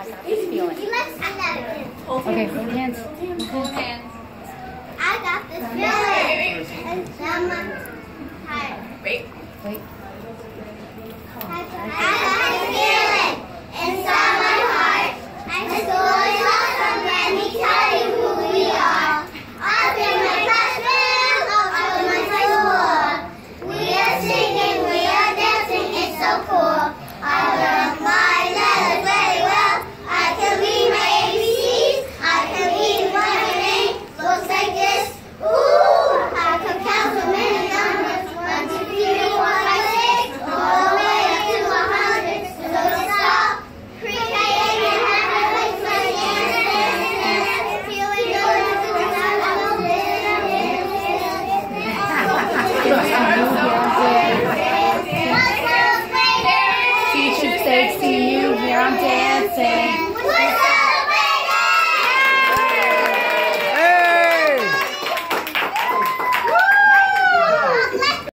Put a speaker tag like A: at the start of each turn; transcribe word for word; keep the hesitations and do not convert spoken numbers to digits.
A: How's that feeling?
B: Let's try that again.
A: Okay, hold hands.
C: Hold hands.
B: I got this feeling. And now I'm tired.
C: Wait.
A: Wait.
B: I